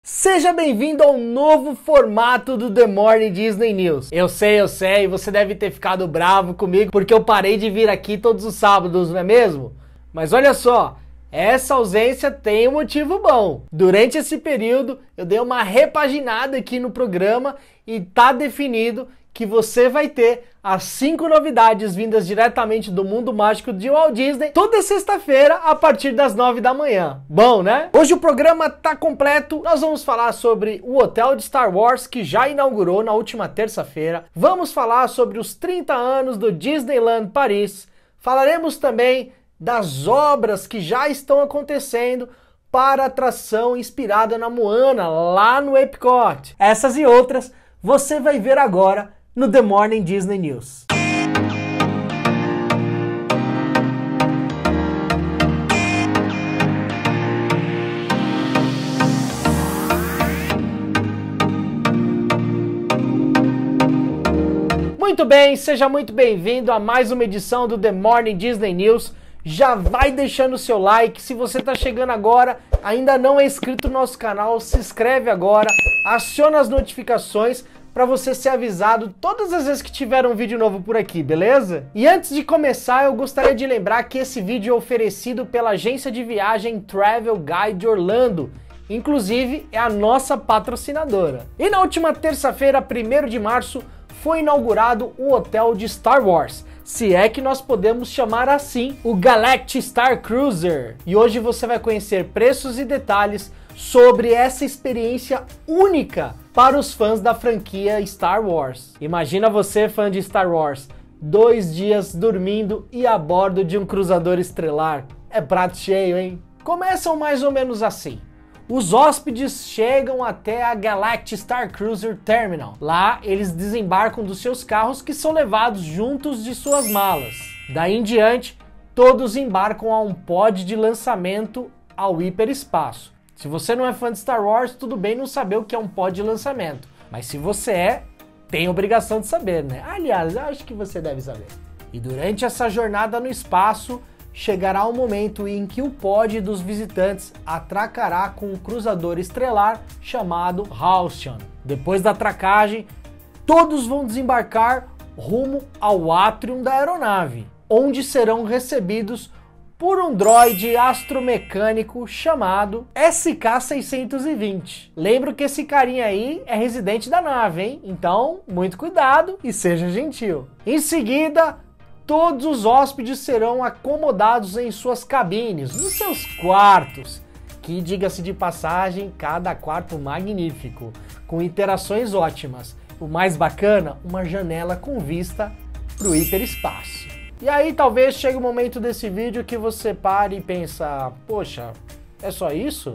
Seja bem-vindo ao novo formato do The Morning Disney News. Eu sei, você deve ter ficado bravo comigo porque eu parei de vir aqui todos os sábados, não é mesmo? Mas olha só, essa ausência tem um motivo bom. Durante esse período, eu dei uma repaginada aqui no programa e tá definido que você vai ter as 5 novidades vindas diretamente do mundo mágico de Walt Disney toda sexta-feira a partir das 9 da manhã. Bom, né? Hoje o programa tá completo. Nós vamos falar sobre o hotel de Star Wars que já inaugurou na última terça-feira. Vamos falar sobre os 30 anos do Disneyland Paris. Falaremos também das obras que já estão acontecendo para a atração inspirada na Moana lá no Epcot. Essas e outras você vai ver agora no The Morning Disney News. Muito bem, seja muito bem-vindo a mais uma edição do The Morning Disney News. Já vai deixando o seu like, se você está chegando agora, ainda não é inscrito no nosso canal, se inscreve agora, aciona as notificações para você ser avisado todas as vezes que tiver um vídeo novo por aqui, beleza? E antes de começar, eu gostaria de lembrar que esse vídeo é oferecido pela agência de viagem Travel Guide Orlando, inclusive é a nossa patrocinadora. E na última terça-feira, 1º de março, foi inaugurado o hotel de Star Wars, se é que nós podemos chamar assim, o Galactic Star Cruiser. E hoje você vai conhecer preços e detalhes sobre essa experiência única para os fãs da franquia Star Wars. Imagina você, fã de Star Wars, 2 dias dormindo e a bordo de um cruzador estrelar. É prato cheio, hein? Começam mais ou menos assim. Os hóspedes chegam até a Galactic Star Cruiser Terminal. Lá, eles desembarcam dos seus carros que são levados juntos de suas malas. Daí em diante, todos embarcam a um pod de lançamento ao hiperespaço. Se você não é fã de Star Wars, tudo bem não saber o que é um pod de lançamento. Mas se você é, tem obrigação de saber, né? Aliás, acho que você deve saber. E durante essa jornada no espaço, chegará o momento em que o pod dos visitantes atracará com um cruzador estrelar chamado Halcyon. Depois da atracagem, todos vão desembarcar rumo ao átrium da aeronave, onde serão recebidos por um droide astromecânico chamado SK-620. Lembro que esse carinha aí é residente da nave, hein? Então, muito cuidado e seja gentil. Em seguida, todos os hóspedes serão acomodados em suas cabines, nos seus quartos, que, diga-se de passagem, cada quarto magnífico, com interações ótimas. O mais bacana, uma janela com vista para o hiperespaço. E aí talvez chegue o momento desse vídeo que você pare e pensa, poxa, é só isso?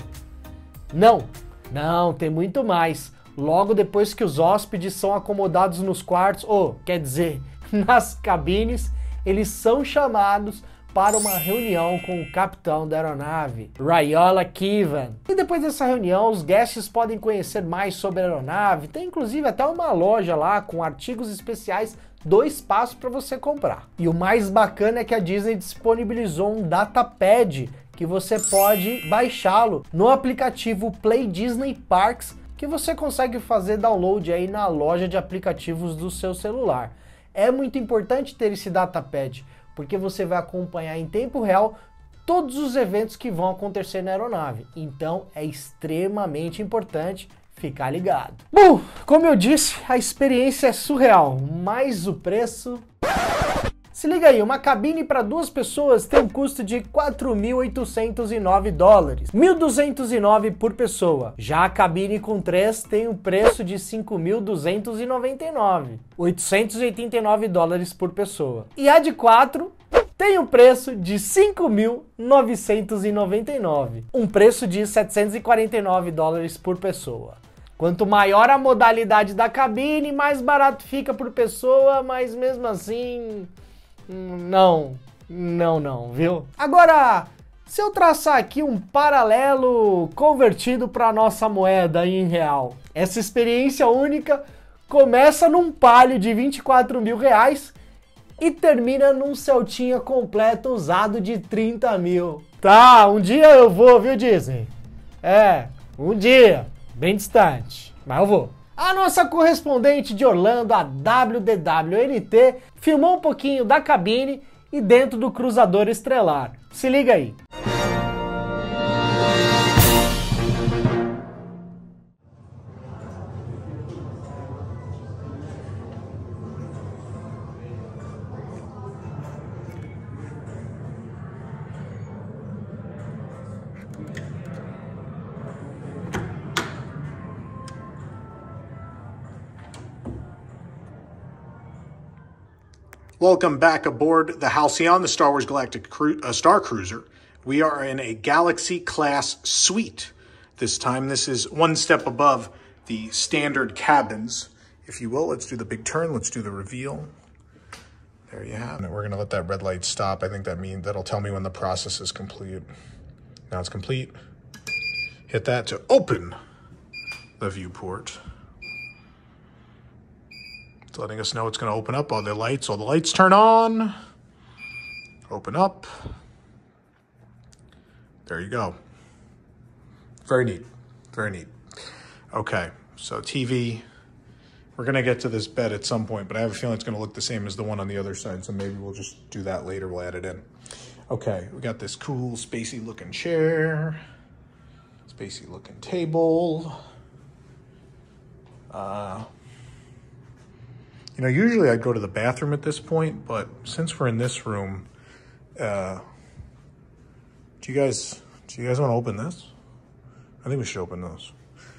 Não, tem muito mais. Logo depois que os hóspedes são acomodados nos quartos, quer dizer, nas cabines, eles são chamados para uma reunião com o capitão da aeronave, Rayala Kivan. E depois dessa reunião, os guests podem conhecer mais sobre a aeronave, tem inclusive até uma loja lá com artigos especiais do espaço para você comprar. E o mais bacana é que a Disney disponibilizou um datapad que você pode baixá-lo no aplicativo Play Disney Parks, que você consegue fazer download aí na loja de aplicativos do seu celular. É muito importante ter esse datapad, porque você vai acompanhar em tempo real todos os eventos que vão acontecer na aeronave. Então é extremamente importante ficar ligado. Bom, como eu disse, a experiência é surreal, mas o preço... Se liga aí, uma cabine para 2 pessoas tem um custo de $4.809, $1.209 por pessoa. Já a cabine com 3 tem um preço de $5.299, $889 por pessoa. E a de 4 tem um preço de $5.999, um preço de $749 por pessoa. Quanto maior a modalidade da cabine, mais barato fica por pessoa, mas mesmo assim... Não, viu? Agora, se eu traçar aqui um paralelo convertido para nossa moeda em real, essa experiência única começa num Palio de R$24 mil e termina num Celtinha completo usado de 30 mil. Tá, um dia eu vou, viu, Disney? Um dia. bem distante, mas eu vou. A nossa correspondente de Orlando, a WDWNT, filmou um pouquinho da cabine e dentro do cruzador estrelar. Se liga aí. Welcome back aboard the Halcyon, the Star Wars Galactic Star Cruiser. We are in a Galaxy class suite. This time, this is one step above the standard cabins, if you will. Let's do the big turn. Let's do the reveal. There you have it. We're going to let that red light stop. I think that'll tell me when the process is complete. Now it's complete. Hit that to open the viewport. It's letting us know it's going to open up. All the lights turn on. Open up. There you go. Very neat. Very neat. Okay, so TV. We're going to get to this bed at some point, but I have a feeling it's going to look the same as the one on the other side, so maybe we'll just do that later. We'll add it in. Okay, we got this cool, spacey-looking chair. Spacey-looking table. You know, usually I'd go to the bathroom at this point, but since we're in this room, do you guys want to open this? I think we should open those.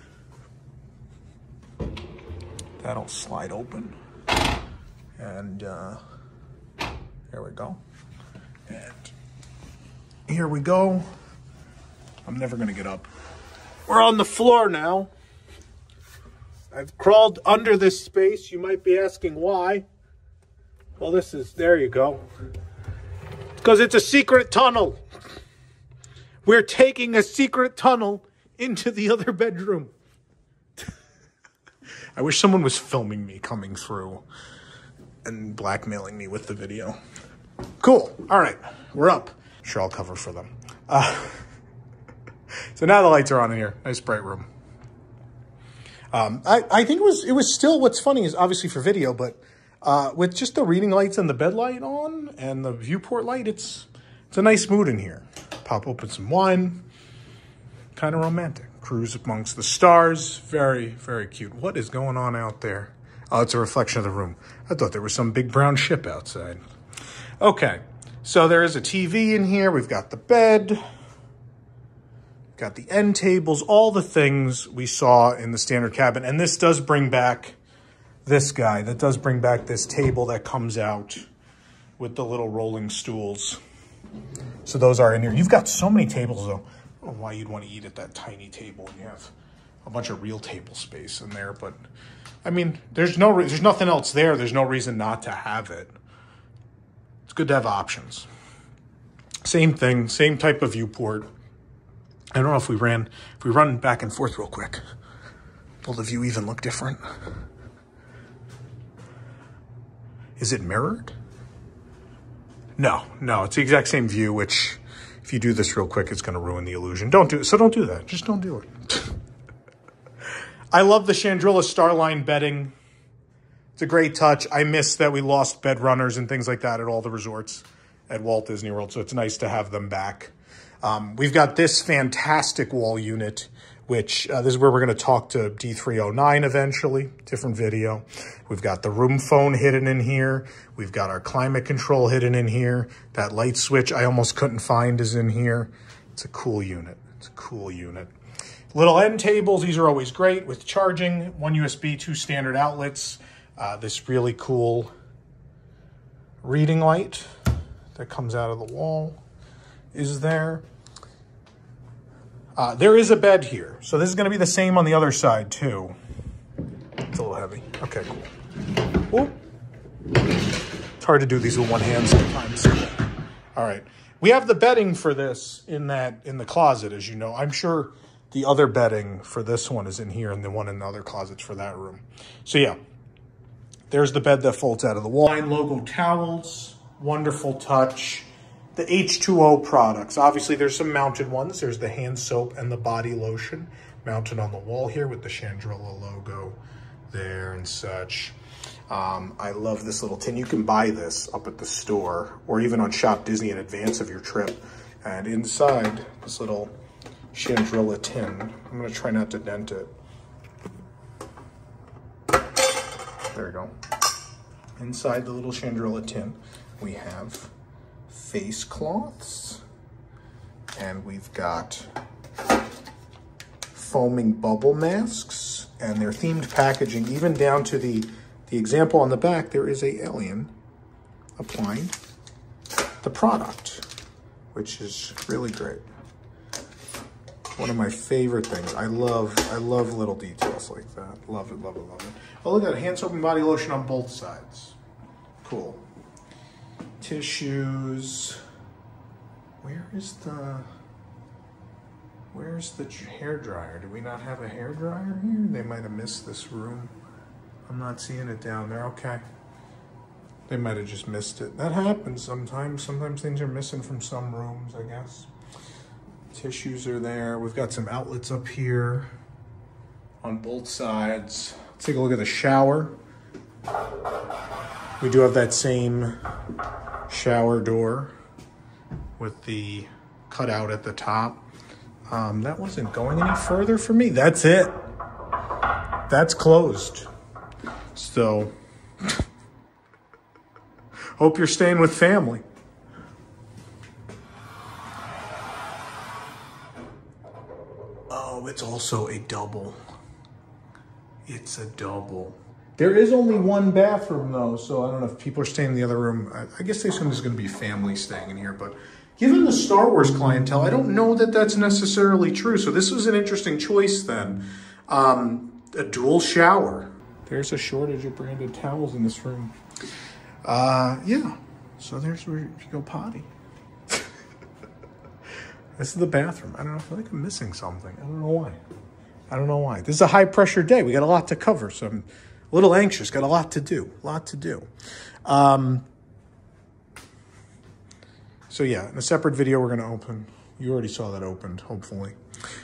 That'll slide open. And there we go. And here we go. I'm never going to get up. We're on the floor now. I've crawled under this space. You might be asking why. Well, there you go. Because it's a secret tunnel. We're taking a secret tunnel into the other bedroom. I wish someone was filming me coming through and blackmailing me with the video. Cool. All right. We're up. Sure, I'll cover for them. So now the lights are on in here. Nice bright room. I think it was still, what's funny is obviously for video, but with just the reading lights and the bed light on and the viewport light, it's a nice mood in here. Pop open some wine, kind of romantic. Cruise amongst the stars, very, very cute. What is going on out there? Oh, it's a reflection of the room. I thought there was some big brown ship outside. Okay, so there is a TV in here. We've got the bed. Got the end tables, all the things we saw in the standard cabin. And this does bring back this guy. That does bring back this table that comes out with the little rolling stools. So those are in here. You've got so many tables, though. I don't know why you'd want to eat at that tiny table when you have a bunch of real table space in there. But, I mean, there's nothing else there. There's no reason not to have it. It's good to have options. Same thing, same type of viewport. I don't know if we run back and forth real quick, will the view even look different? Is it mirrored? No, it's the exact same view, which if you do this real quick, it's going to ruin the illusion. Don't do that. Just don't do it. I love the Chandrilla Starline bedding. It's a great touch. I miss that we lost bed runners and things like that at all the resorts at Walt Disney World, so it's nice to have them back. We've got this fantastic wall unit, which this is where we're going to talk to D309 eventually, different video. We've got the room phone hidden in here. We've got our climate control hidden in here. That light switch I almost couldn't find is in here. It's a cool unit. It's a cool unit. Little end tables, these are always great with charging. 1 USB, 2 standard outlets. This really cool reading light that comes out of the wall is there. There is a bed here. So this is going to be the same on the other side too. It's a little heavy. Okay, cool. Ooh. It's hard to do these with one hand sometimes. All right. We have the bedding for this in the closet, as you know. I'm sure the other bedding for this one is in here and the one in the other closets for that room. So yeah, there's the bed that folds out of the wall. Line logo towels, wonderful touch. The H2O products. Obviously, there's some mounted ones. There's the hand soap and the body lotion. mounted on the wall here with the Chandrilla logo there and such. I love this little tin. You can buy this up at the store or even on Shop Disney in advance of your trip. And inside this little Chandrilla tin, I'm gonna try not to dent it. There we go. Inside the little Chandrilla tin, we have face cloths, and we've got foaming bubble masks, and their themed packaging, even down to the example on the back, there is a alien applying the product, which is really great. One of my favorite things. I love little details like that. Love it, love it, love it. Oh, look at that, hand soap and body lotion on both sides. Cool. Tissues. Where's the hair dryer? Do we not have a hair dryer here? They might have missed this room. I'm not seeing it down there. Okay. They might have just missed it. That happens sometimes. Sometimes things are missing from some rooms, I guess. Tissues are there. We've got some outlets up here on both sides. Let's take a look at the shower. We do have that same shower door with the cutout at the top. That wasn't going any further for me. That's it. That's closed. So, hope you're staying with family. Oh, it's also a double. It's a double. There is only one bathroom though, so I don't know if people are staying in the other room. I guess they assume there's going to be family staying in here, but given the Star Wars clientele, I don't know that that's necessarily true. So this was an interesting choice then. A dual shower. There's a shortage of branded towels in this room. Yeah, so there's where you go potty. This is the bathroom. I don't know, I feel like I'm missing something. I don't know why. I don't know why. This is a high pressure day. We got a lot to cover, so I'm a little anxious. Got a lot to do. So yeah, in a separate video, we're going to open. You already saw that opened, hopefully.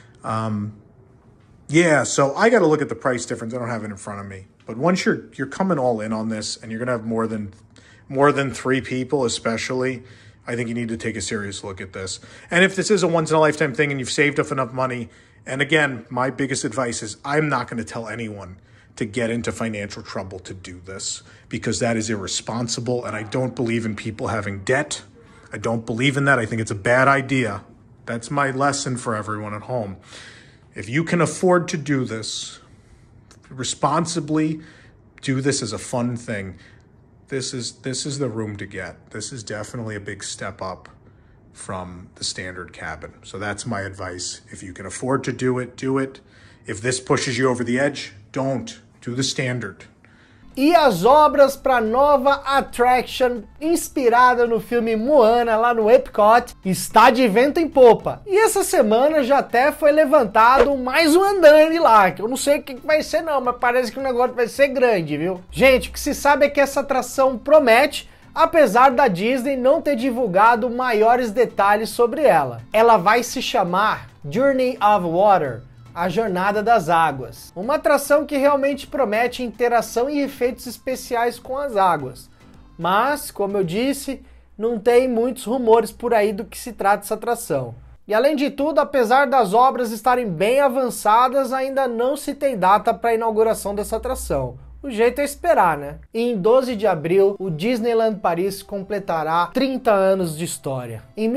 Yeah, so I got to look at the price difference. I don't have it in front of me. But once you're coming all in on this, and you're going to have more than 3 people, especially, I think you need to take a serious look at this. And if this is a once in a lifetime thing, and you've saved up enough money, and again, my biggest advice is I'm not going to tell anyone to get into financial trouble to do this, because that is irresponsible, and I don't believe in people having debt. I don't believe in that. I think it's a bad idea. That's my lesson for everyone at home. If you can afford to do this, responsibly do this as a fun thing. This is the room to get. This is definitely a big step up from the standard cabin. So that's my advice. If you can afford to do it, do it. If this pushes you over the edge, don't. Do the standard. E as obras para nova attraction inspirada no filme Moana lá no Epcot está de vento em popa. E essa semana já até foi levantado mais um andame lá, que eu não sei o que vai ser não, mas parece que o negócio vai ser grande, viu? Gente, o que se sabe é que essa atração promete, apesar da Disney não ter divulgado maiores detalhes sobre ela. Ela vai se chamar Journey of Water, a Jornada das Águas. Uma atração que realmente promete interação e efeitos especiais com as águas. Mas, como eu disse, não tem muitos rumores por aí do que se trata essa atração. E além de tudo, apesar das obras estarem bem avançadas, ainda não se tem data para a inauguração dessa atração. O jeito é esperar, né? E em 12 de abril, o Disneyland Paris completará 30 anos de história. Em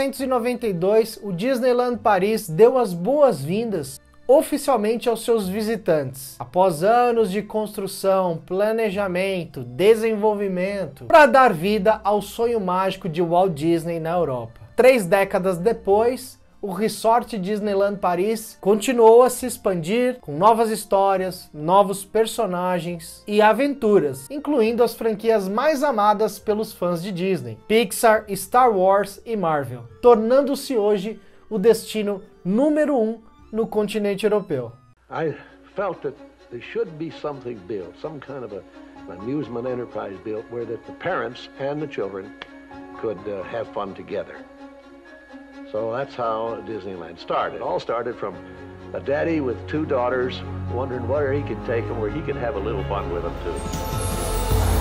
1992, o Disneyland Paris deu as boas-vindas oficialmente aos seus visitantes, após anos de construção, planejamento, desenvolvimento, para dar vida ao sonho mágico de Walt Disney na Europa. 3 décadas depois, o Resort Disneyland Paris continuou a se expandir com novas histórias, novos personagens e aventuras, incluindo as franquias mais amadas pelos fãs de Disney, Pixar, Star Wars e Marvel, tornando-se hoje o destino número 1 no continente europeu. I felt that there should be something built, some kind of an amusement enterprise built where that the parents and the children could have fun together. So that's how Disneyland started. It all started from a daddy with 2 daughters, wondering where he could take them, where he could have a little fun with them too.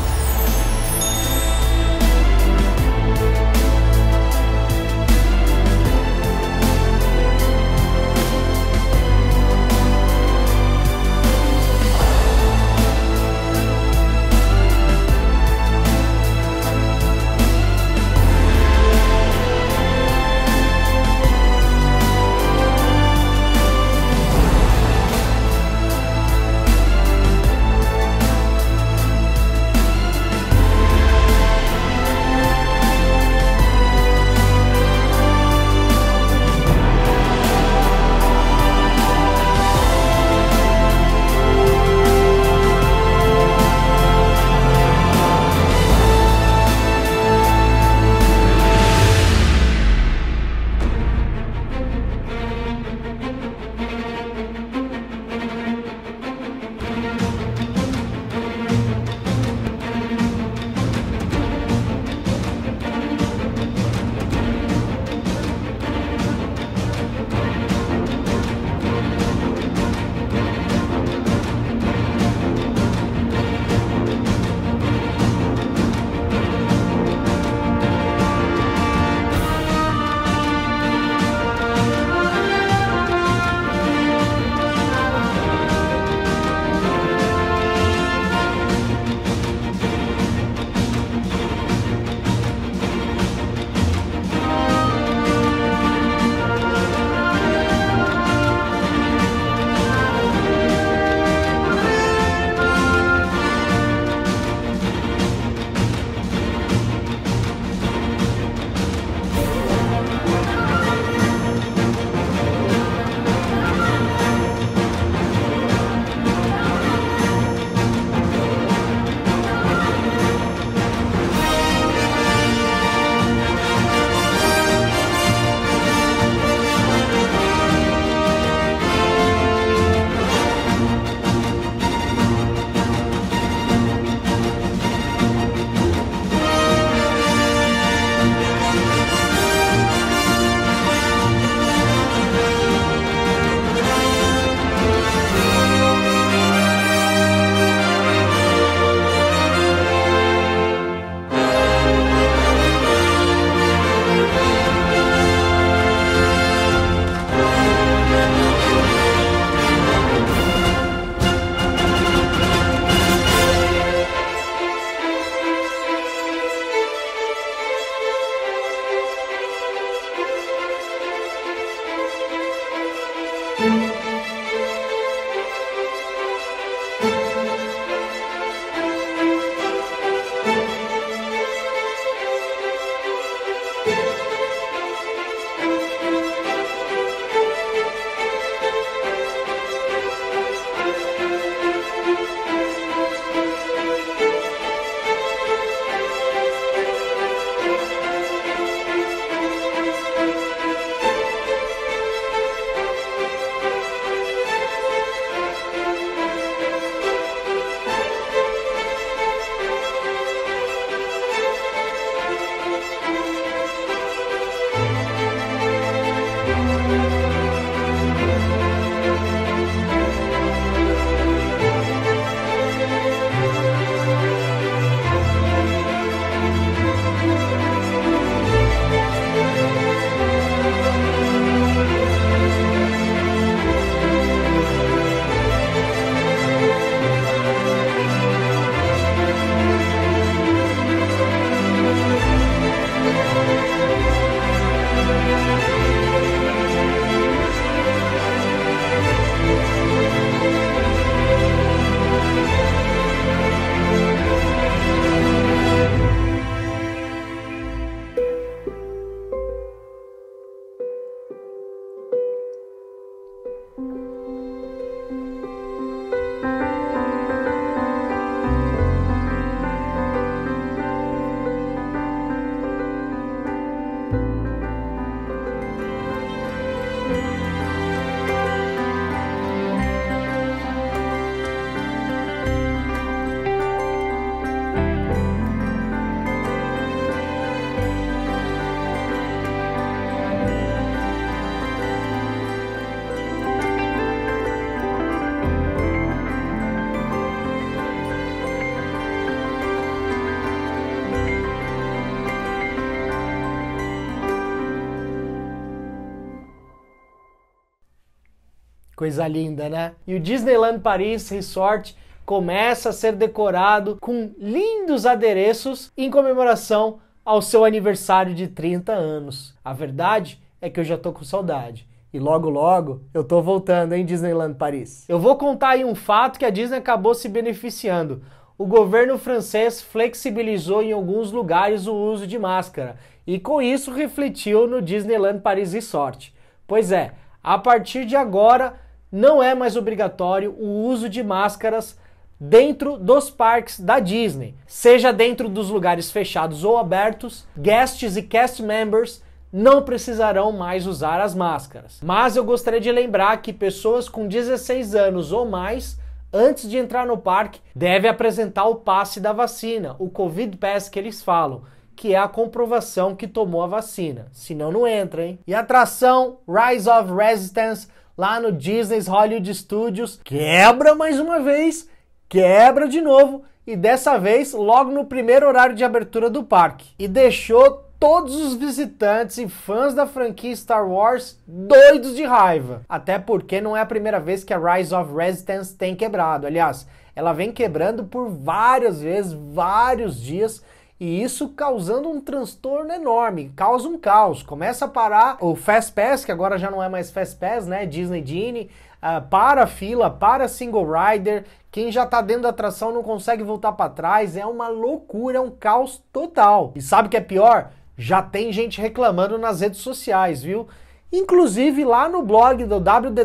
Coisa linda, né? E o Disneyland Paris Resort começa a ser decorado com lindos adereços em comemoração ao seu aniversário de 30 anos. A verdade é que eu já tô com saudade. E logo logo eu tô voltando, hein, Disneyland Paris. Eu vou contar aí um fato que a Disney acabou se beneficiando. O governo francês flexibilizou em alguns lugares o uso de máscara e com isso refletiu no Disneyland Paris Resort. Pois é, a partir de agora não é mais obrigatório o uso de máscaras dentro dos parques da Disney. Seja dentro dos lugares fechados ou abertos, guests e cast members não precisarão mais usar as máscaras. Mas eu gostaria de lembrar que pessoas com 16 anos ou mais, antes de entrar no parque, devem apresentar o passe da vacina, o Covid Pass que eles falam, que é a comprovação que tomou a vacina. Senão não entra, hein? E a atração Rise of Resistance, lá no Disney's Hollywood Studios, quebra mais uma vez, quebra de novo, e dessa vez logo no primeiro horário de abertura do parque. E deixou todos os visitantes e fãs da franquia Star Wars doidos de raiva. Até porque não é a primeira vez que a Rise of Resistance tem quebrado. Aliás, ela vem quebrando por várias vezes, vários dias, e isso causando um transtorno enorme, causa um caos. Começa a parar o Fast Pass, que agora já não é mais Fast Pass, né? Disney Genie, para a fila, para single rider. Quem já tá dentro da atração não consegue voltar para trás. É uma loucura, é um caos total. E sabe o que é pior? Já tem gente reclamando nas redes sociais, viu? Inclusive lá no blog do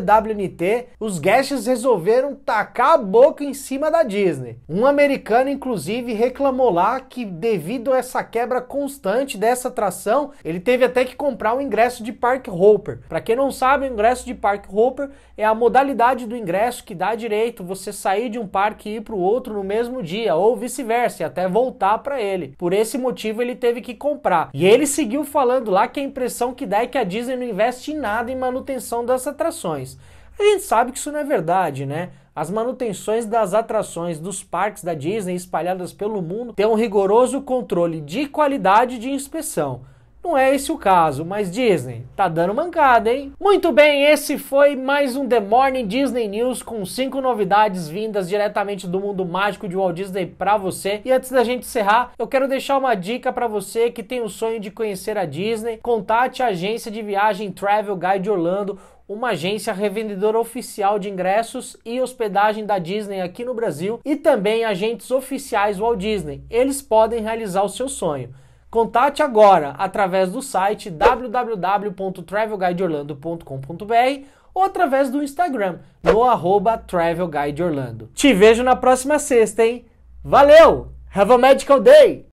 WDWNT, os guests resolveram tacar a boca em cima da Disney. Um americano, inclusive, reclamou lá que devido a essa quebra constante dessa atração, ele teve até que comprar um ingresso de Park Hopper. Para quem não sabe, o ingresso de Park Hopper é a modalidade do ingresso que dá direito você sair de um parque e ir para o outro no mesmo dia, ou vice-versa, e até voltar para ele. Por esse motivo ele teve que comprar. E ele seguiu falando lá que a impressão que dá é que a Disney não investe em nada em manutenção das atrações. A gente sabe que isso não é verdade, né? As manutenções das atrações dos parques da Disney espalhadas pelo mundo têm um rigoroso controle de qualidade e de inspeção. Não é esse o caso, mas Disney tá dando mancada, hein? Muito bem, esse foi mais um The Morning Disney News com 5 novidades vindas diretamente do mundo mágico de Walt Disney pra você. E antes da gente encerrar, eu quero deixar uma dica pra você que tem o sonho de conhecer a Disney. Contate a agência de viagem Travel Guide Orlando, uma agência revendedora oficial de ingressos e hospedagem da Disney aqui no Brasil, e também agentes oficiais Walt Disney. Eles podem realizar o seu sonho. Contate agora através do site www.travelguideorlando.com.br ou através do Instagram no @TravelGuideOrlando. Te vejo na próxima sexta, hein? Valeu! Have a magical day!